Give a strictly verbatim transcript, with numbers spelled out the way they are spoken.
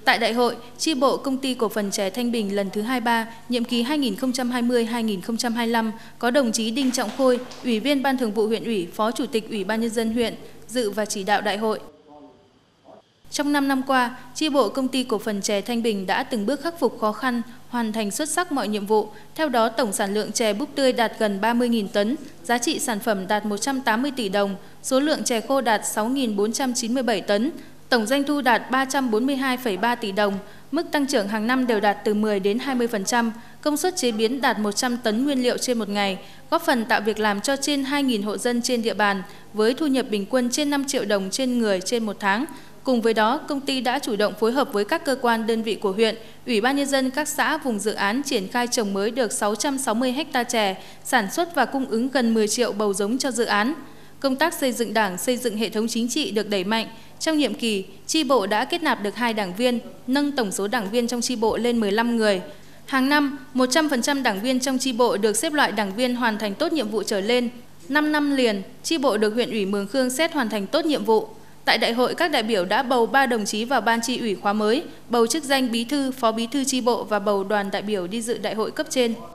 Tại đại hội, chi bộ Công ty Cổ phần Chè Thanh Bình lần thứ hai mươi ba, nhiệm kỳ hai nghìn không trăm hai mươi đến hai nghìn không trăm hai mươi lăm có đồng chí Đinh Trọng Khôi, Ủy viên Ban Thường vụ huyện ủy, Phó Chủ tịch Ủy ban Nhân dân huyện dự và chỉ đạo đại hội. Trong năm năm qua, chi bộ Công ty Cổ phần Chè Thanh Bình đã từng bước khắc phục khó khăn, hoàn thành xuất sắc mọi nhiệm vụ. Theo đó, tổng sản lượng chè búp tươi đạt gần ba mươi nghìn tấn, giá trị sản phẩm đạt một trăm tám mươi tỷ đồng, số lượng chè khô đạt sáu nghìn bốn trăm chín mươi bảy tấn, tổng doanh thu đạt ba trăm bốn mươi hai phẩy ba tỷ đồng, mức tăng trưởng hàng năm đều đạt từ mười đến hai mươi phần trăm, công suất chế biến đạt một trăm tấn nguyên liệu trên một ngày, góp phần tạo việc làm cho trên hai nghìn hộ dân trên địa bàn, với thu nhập bình quân trên năm triệu đồng trên người trên một tháng. Cùng với đó, công ty đã chủ động phối hợp với các cơ quan đơn vị của huyện, Ủy ban Nhân dân các xã vùng dự án triển khai trồng mới được sáu trăm sáu mươi ha chè, sản xuất và cung ứng gần mười triệu bầu giống cho dự án. Công tác xây dựng đảng, xây dựng hệ thống chính trị được đẩy mạnh. Trong nhiệm kỳ, chi bộ đã kết nạp được hai đảng viên, nâng tổng số đảng viên trong chi bộ lên mười lăm người. Hàng năm, một trăm phần trăm đảng viên trong chi bộ được xếp loại đảng viên hoàn thành tốt nhiệm vụ trở lên. năm năm liền, chi bộ được huyện ủy Mường Khương xét hoàn thành tốt nhiệm vụ. Tại đại hội, các đại biểu đã bầu ba đồng chí vào ban chi ủy khóa mới, bầu chức danh bí thư, phó bí thư chi bộ và bầu đoàn đại biểu đi dự đại hội cấp trên.